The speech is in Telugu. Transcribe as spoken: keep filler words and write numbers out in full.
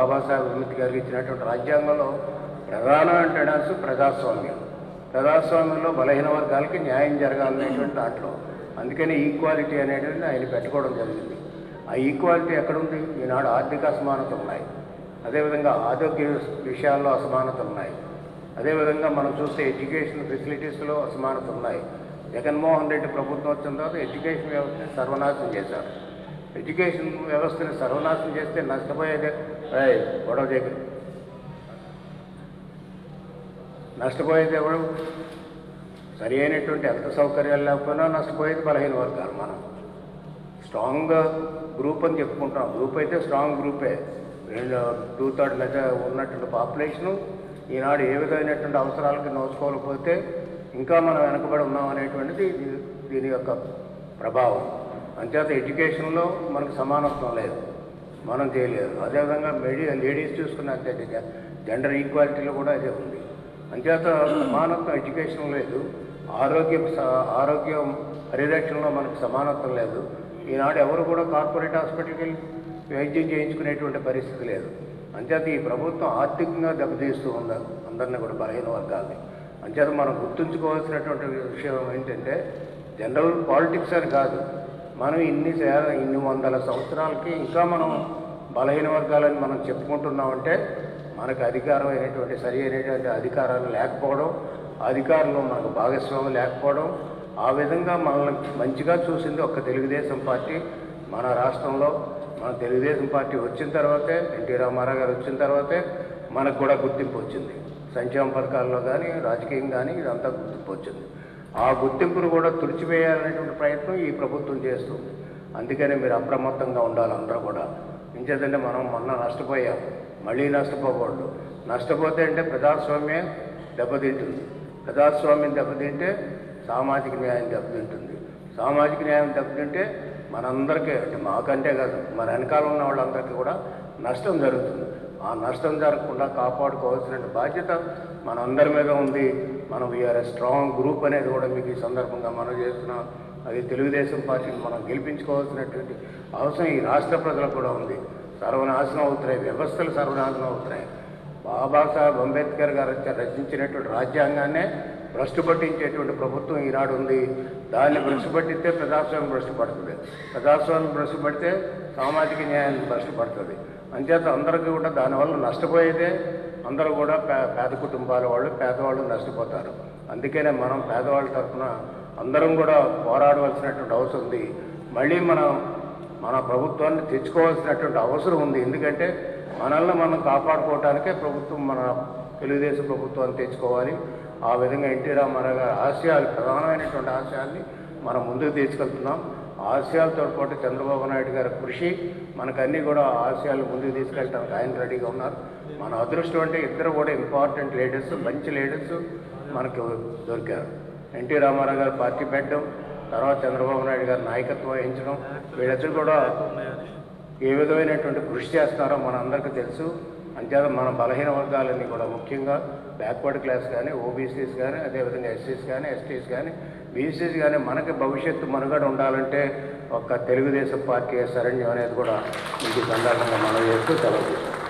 బాబాసాహెబ్ అంబేద్కర్ ఇచ్చినటువంటి రాజ్యాంగంలో ప్రధానమైన అంశం ప్రజాస్వామ్యం. ప్రజాస్వామ్యంలో బలహీన వర్గాలకి న్యాయం జరగాలనేటువంటి దాంట్లో అందుకని ఈక్వాలిటీ అనేటువంటి ఆయన పెట్టుకోవడం జరిగింది. ఆ ఈక్వాలిటీ ఎక్కడుంది? ఈనాడు ఆర్థిక అసమానతలు ఉన్నాయి, అదేవిధంగా ఆరోగ్య విషయాల్లో అసమానతలు ఉన్నాయి, అదేవిధంగా మనం చూస్తే ఎడ్యుకేషన్ ఫెసిలిటీస్లో అసమానతలు ఉన్నాయి. జగన్మోహన్ రెడ్డి ప్రభుత్వం వచ్చిన తర్వాత ఎడ్యుకేషన్ వ్యవస్థని సర్వనాశనం చేశారు. ఎడ్యుకేషన్ వ్యవస్థని సర్వనాశనం చేస్తే నష్టపోయేదే గొడవ దగ్గర నష్టపోయేది ఎవరు? సరి అయినటువంటి హెల్త్ సౌకర్యాలు లేకపోయినా నష్టపోయేది బలహీన వర్గాలు. మనం స్ట్రాంగ్ గ్రూప్ అని చెప్పుకుంటాం. గ్రూప్ అయితే స్ట్రాంగ్ గ్రూపే. రెండు టూ థర్డ్ మెజ ఉన్నటువంటి పాపులేషను ఈనాడు ఏ విధమైనటువంటి అవసరాలకి నోచుకోలేకపోతే ఇంకా మనం వెనకబడి ఉన్నాం అనేటువంటిది దీని యొక్క ప్రభావం. అంచేత ఎడ్యుకేషన్లో మనకు సమానత్వం లేదు, మనం చేయలేదు. అదేవిధంగా మెడి లేడీస్ చూసుకున్న అంతే జెండర్ ఈక్వాలిటీలో కూడా అదే ఉంది. అంచేత సమానత్వం ఎడ్యుకేషన్ లేదు, ఆరోగ్య ఆరోగ్యం పరిరక్షణలో మనకు సమానత్వం లేదు. ఈనాడు ఎవరు కూడా కార్పొరేట్ హాస్పిటల్కి వెళ్ళి వైద్యం చేయించుకునేటువంటి పరిస్థితి లేదు. అంచేత ఈ ప్రభుత్వం ఆర్థికంగా దెబ్బతీస్తూ ఉంది అందరినీ కూడా, బలహీన వర్గాలని. అంచేత మనం గుర్తుంచుకోవాల్సినటువంటి విషయం ఏంటంటే జనరల్ పాలిటిక్స్ అని కాదు, మనం ఇన్ని ఇన్ని వందల సంవత్సరాలకి ఇంకా మనం బలహీన వర్గాలని మనం చెప్పుకుంటున్నామంటే మనకు అధికారం అయినటువంటి సరి అయినటువంటి అధికారాలు లేకపోవడం, అధికారంలో మనకు భాగస్వామ్యం లేకపోవడం, ఆ విధంగా మనల్ని మంచిగా చూసింది ఒక్క తెలుగుదేశం పార్టీ మన రాష్ట్రంలో. మన తెలుగుదేశం పార్టీ వచ్చిన తర్వాతే, ఎన్టీ రామారావు గారు వచ్చిన తర్వాతే మనకు కూడా గుర్తింపు వచ్చింది. సంక్షేమ పథకాల్లో కానీ రాజకీయం కానీ ఇదంతా గుర్తింపు వచ్చింది. ఆ గుర్తింపును కూడా తుడిచివేయాలనేటువంటి ప్రయత్నం ఈ ప్రభుత్వం చేస్తుంది. అందుకనే మీరు అప్రమత్తంగా ఉండాలి అందరూ కూడా. ఇంచేతంటే మనం మొన్న నష్టపోయాం, మళ్ళీ నష్టపోకూడదు. నష్టపోతే అంటే ప్రజాస్వామ్యం దెబ్బతింటుంది, ప్రజాస్వామ్యం దెబ్బతింటే సామాజిక న్యాయం దెబ్బతింటుంది, సామాజిక న్యాయం దెబ్బతింటే మనందరికీ అంటే మాకంటే కాదు మన వెనకాల ఉన్న వాళ్ళందరికీ కూడా నష్టం జరుగుతుంది. ఆ నష్టం జరగకుండా కాపాడుకోవాల్సిన బాధ్యత మనందరి మీద ఉంది. మనం వీఆర్ ఏ స్ట్రాంగ్ గ్రూప్ అనేది కూడా మీకు ఈ సందర్భంగా మనం చేస్తున్నాం. అది తెలుగుదేశం పార్టీని మనం గెలిపించుకోవాల్సినటువంటి అవసరం ఈ రాష్ట్ర ప్రజలకు కూడా ఉంది. సర్వనాశనం అవుతున్నాయి, వ్యవస్థలు సర్వనాశనం అవుతున్నాయి. బాబాసాహెబ్ అంబేద్కర్ గారు రచించినటువంటి రాజ్యాంగాన్నే భ్రష్టు పట్టించేటువంటి ప్రభుత్వం ఈనాడు ఉంది. దాన్ని భ్రష్టు పట్టిస్తే ప్రజాస్వామ్యం భ్రష్టు పడుతుంది, ప్రజాస్వామ్యం భ్రష్టు పడితే సామాజిక న్యాయాన్ని భ్రష్టు పడుతుంది. అంచేత అందరికీ కూడా దానివల్ల నష్టపోయేదే అందరూ కూడా పే పేద కుటుంబాల వాళ్ళు, పేదవాళ్ళు నష్టపోతారు. అందుకనే మనం పేదవాళ్ళ తరఫున అందరం కూడా పోరాడవలసినటువంటి అవసరం ఉంది. మళ్ళీ మనం మన ప్రభుత్వాన్ని తెచ్చుకోవాల్సినటువంటి అవసరం ఉంది. ఎందుకంటే మనల్ని మనం కాపాడుకోవడానికే ప్రభుత్వం, మన తెలుగుదేశం ప్రభుత్వాన్ని తెచ్చుకోవాలి. ఆ విధంగా ఎన్టీ రామారావు గారి ఆశయాలు, ప్రధానమైనటువంటి ఆశయాల్ని మనం ముందుకు తీసుకెళ్తున్నాం. ఆశయాలతో పాటు చంద్రబాబు నాయుడు గారి కృషి మనకన్నీ కూడా ఆశయాలు ముందుకు తీసుకెళ్ళడానికి ఆయన రెడీగా ఉన్నారు. మన అదృష్టం అంటే ఇద్దరు కూడా ఇంపార్టెంట్ లీడర్స్, మంచి లీడర్స్ మనకు దొరికారు. ఎన్టీ రామారావు గారు పార్టీ పెట్టడం, తర్వాత చంద్రబాబు నాయుడు గారు నాయకత్వం వహించడం, వీళ్ళిద్దరు కూడా ఏ విధమైనటువంటి కృషి చేస్తున్నారో మన అందరికీ తెలుసు. అంచేత మన బలహీన వర్గాలన్నీ కూడా, ముఖ్యంగా బ్యాక్వర్డ్ క్లాస్ కానీ, ఓబీసీస్ కానీ, అదేవిధంగా ఎస్సీస్ కానీ, ఎస్టీస్ కానీ, బీసీస్ కానీ మనకి భవిష్యత్తు మనుగడ ఉండాలంటే ఒక్క తెలుగుదేశం పార్టీ శరణ్యం అనేది కూడా మీకు సందర్భంగా మనం చేస్తూ సెలవు తీసుకుంటాం.